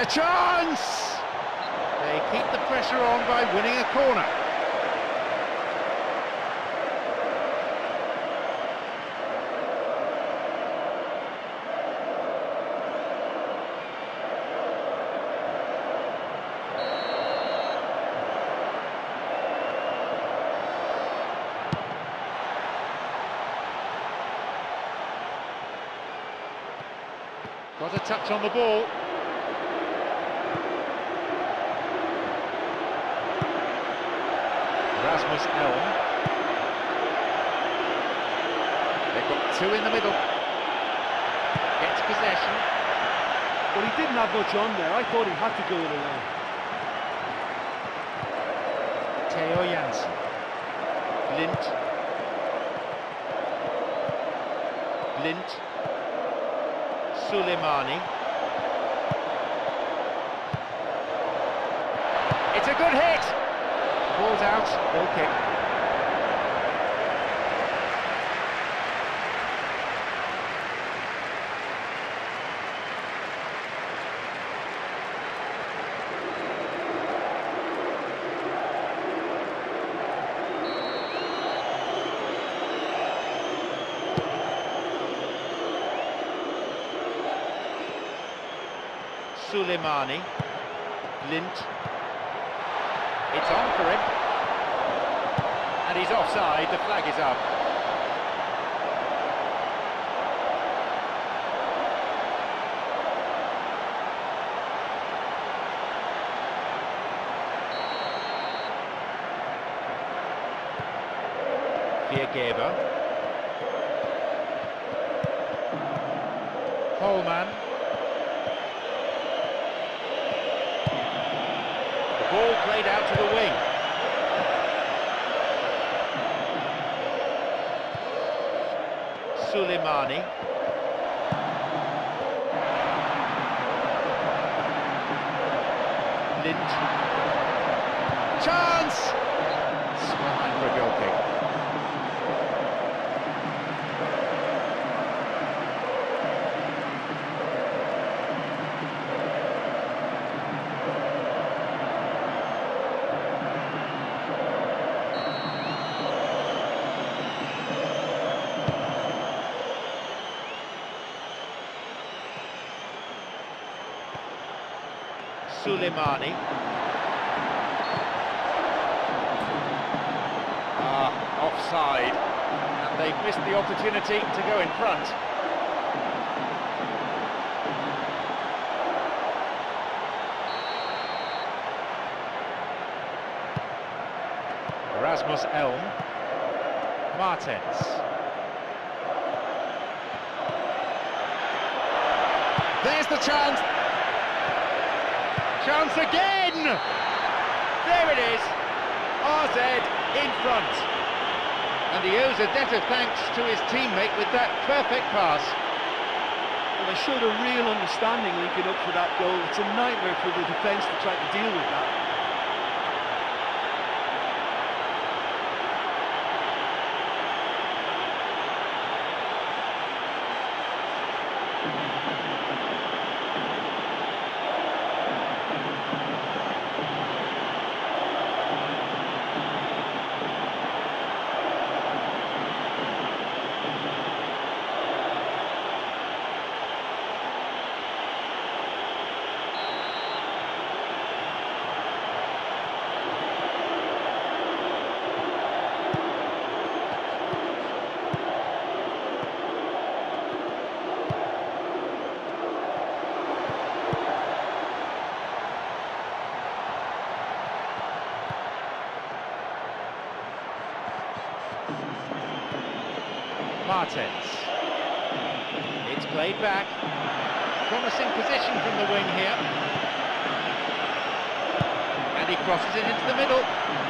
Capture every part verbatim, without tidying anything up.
a chance! They keep the pressure on by winning a corner. Got a touch on the ball. Rasmus Elm. They've got two in the middle. Gets possession. Well, he didn't have much on there. I thought he had to go it alone. Theo Jansen. Blind. Blind. Suleimani. It's a good hit! Ball's out, goal kick. Suleimani, Lint, it's on for him, and he's offside, the flag is up. Viergeber, Holman. Ball played out to the wing. Suleimani. Lint. Chance! Small line for a goal kick. Suleimani. Ah, offside. And they've missed the opportunity to go in front. Rasmus Elm. Martens. There's the chance. Chance again! There it is, R Z in front. And he owes a debt of thanks to his teammate with that perfect pass. Well, they showed a real understanding linking up for that goal. It's a nightmare for the defence to try to deal with that. Martens. It's played back. Promising position from the wing here. And he crosses it into the middle.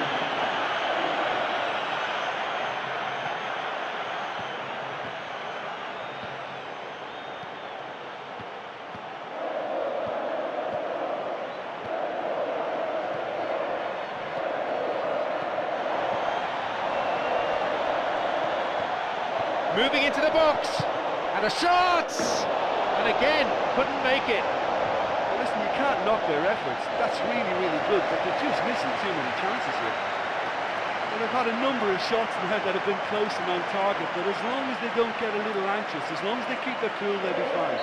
Moving into the box, and a shot! And again, couldn't make it. Well, listen, you can't knock their efforts. That's really, really good, but they're just missing too many chances here. Well, they've had a number of shots now that have been close and on target, but as long as they don't get a little anxious, as long as they keep their cool, they'll be fine.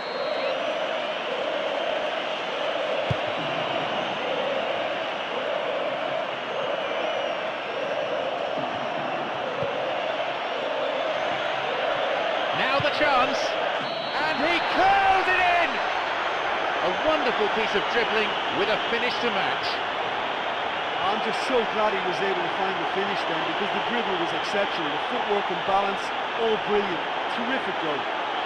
Now the chance, and he curls it in! A wonderful piece of dribbling with a finish to match. I'm just so glad he was able to find the finish then, because the dribble was exceptional. The footwork and balance, all brilliant. Terrific goal.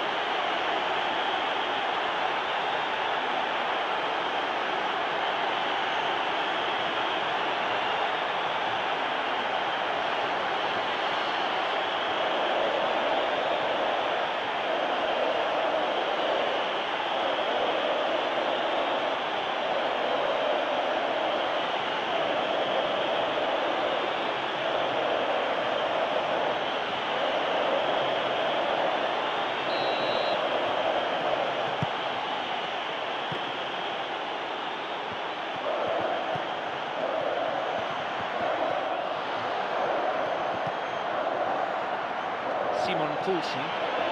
Simon Poulsen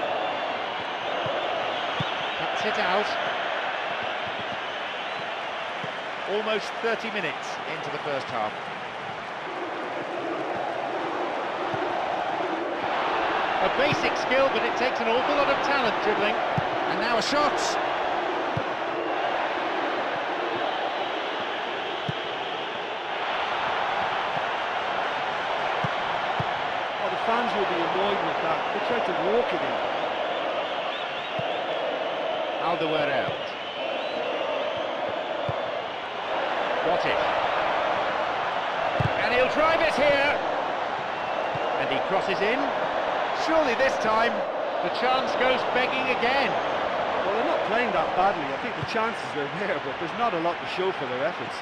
cuts it out. Almost thirty minutes into the first half. A basic skill, but it takes an awful lot of talent dribbling. And now a shot. Fans will be annoyed with that. They tried to walk it in. Alderweireld. Got it. And he'll drive it here. And he crosses in. Surely this time the chance goes begging again. Well, they're not playing that badly. I think the chances are there, but there's not a lot to show for their efforts.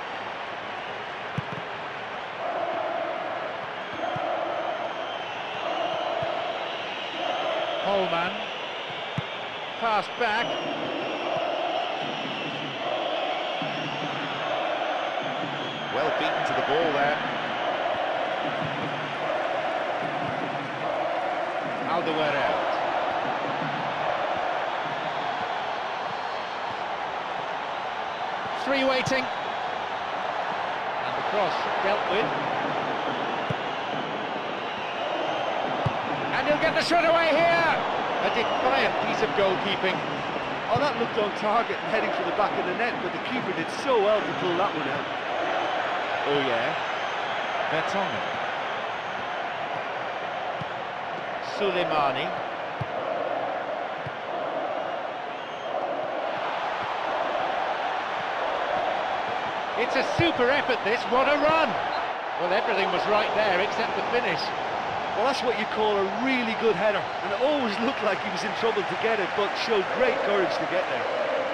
Holman, passed back. Well beaten to the ball there. Alderweireld. Three waiting. And the cross dealt with. And he'll get the shot away here! A defiant piece of goalkeeping. Oh, that looked on target and heading for the back of the net, but the keeper did so well to pull that one out. Oh yeah. Vertonghen. Soleimani. It's a super effort this, what a run! Well, everything was right there except the finish. Well, that's what you call a really good header, and it always looked like he was in trouble to get it, but showed great courage to get there.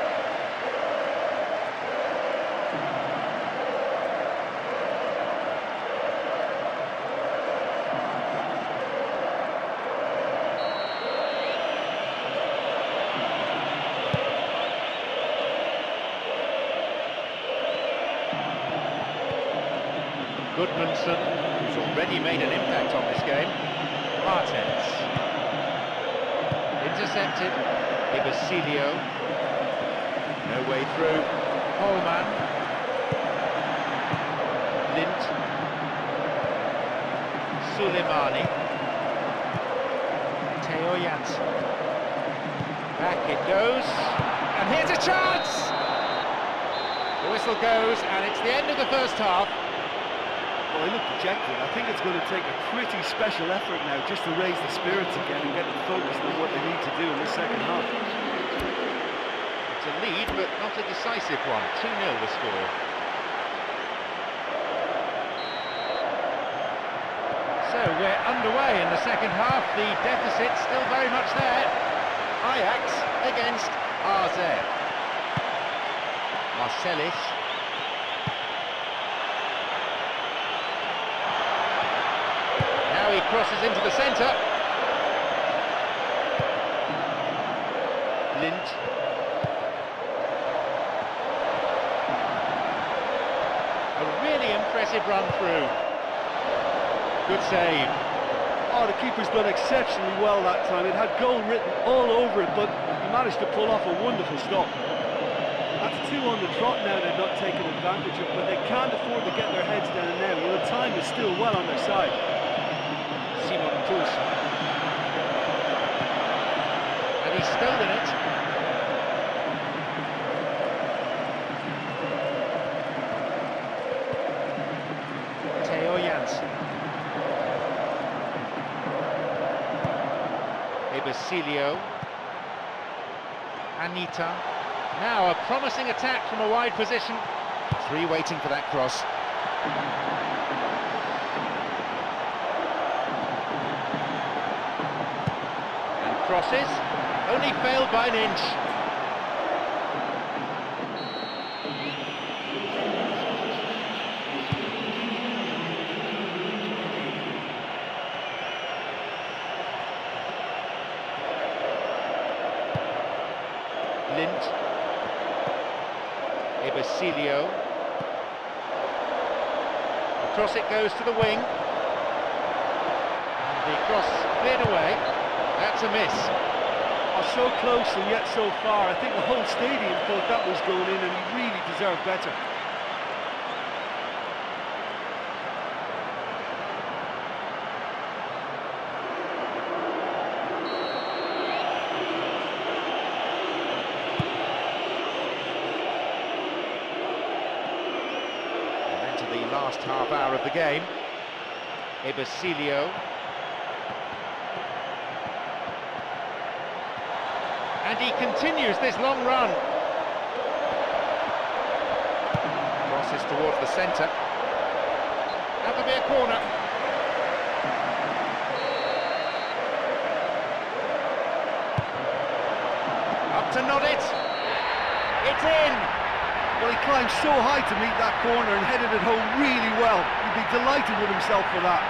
Gudmundsson, who's already made an impact on this game. Martens. Intercepted. Ibasilio. No way through. Holman. Lint. Soleimani. Theo Janssen. Back it goes. And here's a chance! The whistle goes, and it's the end of the first half. Well, they look dejected. I think it's going to take a pretty special effort now just to raise the spirits again and get them focused on what they need to do in the second half. It's a lead, but not a decisive one. two nil the score. So we're underway in the second half. The deficit still very much there. Ajax against R Z. Marcelis. Now he crosses into the centre. Lint. impressive run through. Good save. Oh, the keeper's done exceptionally well that time. It had goal written all over it, but he managed to pull off a wonderful stop. That's two on the trot now they're not taking advantage of, but they can't afford to get their heads down now. You know, the time is still well on their side. Simon Poulsen. And he's stolen it. Theo Jansen. Basilio, Anita, now a promising attack from a wide position, three waiting for that cross. And crosses, only failed by an inch. Lint, Basilio, across it goes to the wing, and the cross cleared away. That's a miss. Oh, so close and yet so far. I think the whole stadium thought that was going in, and he really deserved better. The last half hour of the game. Basilio, and he continues this long run. Crosses towards the centre. That could be a corner. Up to nod it. It's in. Well, he climbed so high to meet that corner and headed it home really well. He'd be delighted with himself for that.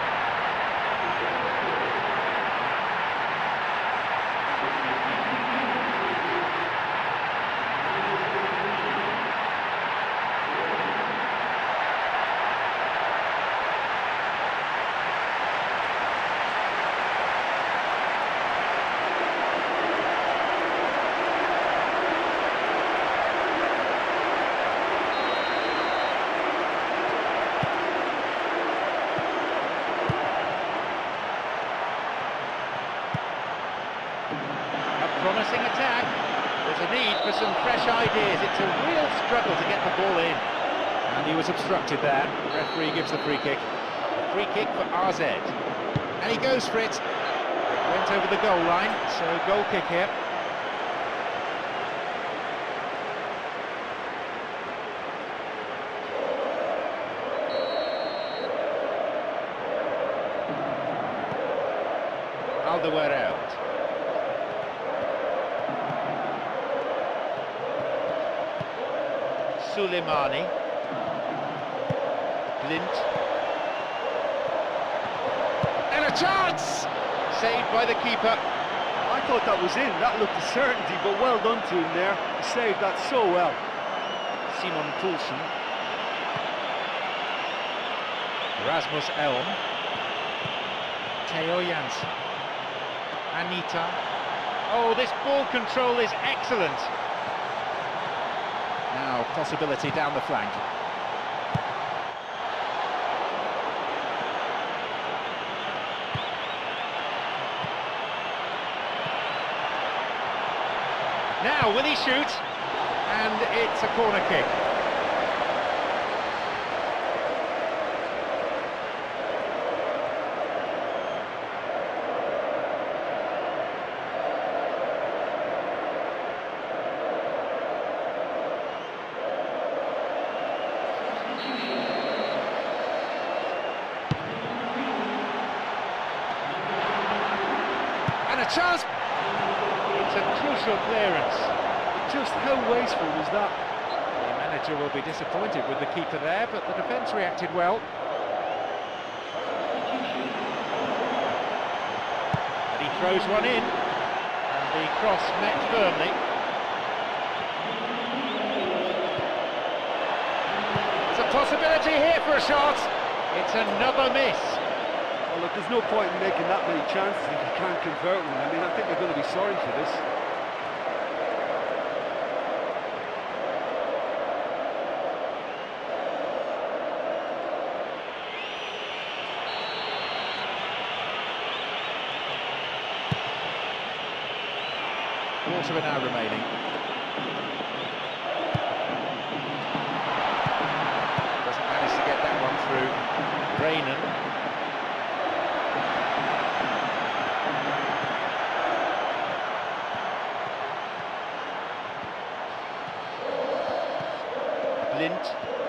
Promising attack. There's a need for some fresh ideas. It's a real struggle to get the ball in. And he was obstructed there. The referee gives the free kick. Free kick for R Z. And he goes for it. Went over the goal line, so goal kick here. Alderweireld. Suleimani, Lint, and a chance! Saved by the keeper. I thought that was in, that looked a certainty, but well done to him there. He saved that so well. Simon Poulsen, Rasmus Elm, Theo Jansen, Anita. Oh, this ball control is excellent. Now, possibility down the flank. Now, will he shoot? And it's a corner kick. And a chance. It's a crucial clearance. Just how wasteful was that? The manager will be disappointed with the keeper there, but the defence reacted well. And he throws one in, and the cross met firmly. It's a possibility here for a shot. It's another miss. Well, look, there's no point in making that many chances if you can't convert one. I mean, I think they're going to be sorry for this. Quarter of an hour remaining. Doesn't manage to get that one through. Reynan. Blind.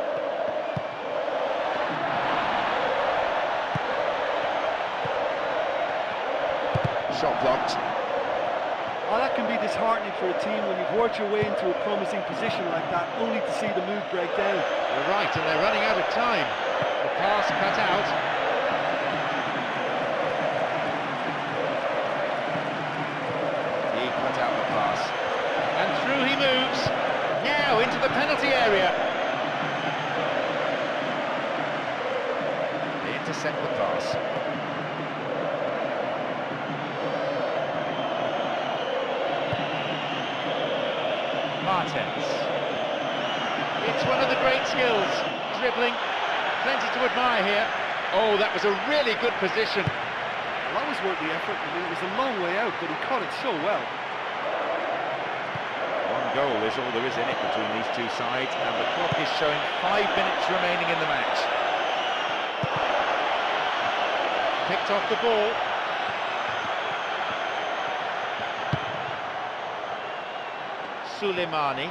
Shot blocked. Oh, that can be disheartening for a team when you've worked your way into a promising position like that, only to see the move break down. You're right, and they're running out of time. The pass cut out. He cut out the pass. And through he moves. Now into the penalty area. They intercept the pass. Martens. It's one of the great skills, dribbling, plenty to admire here. Oh, that was a really good position. Well, that was worth the effort. I mean, it was a long way out, but he caught it so well. One goal is all there is in it between these two sides, and the clock is showing five minutes remaining in the match. Picked off the ball. Suleimani.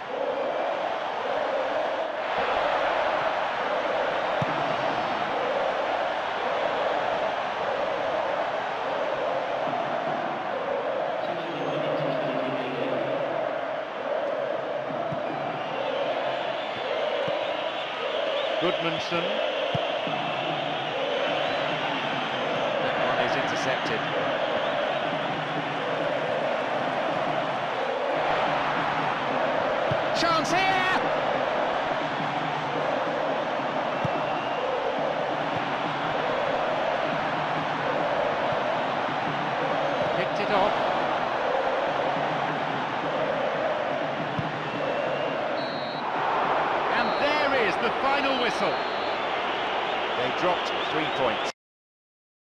Goodmanson. That one is intercepted. Chance here! Picked it off. And there is the final whistle. They dropped three points.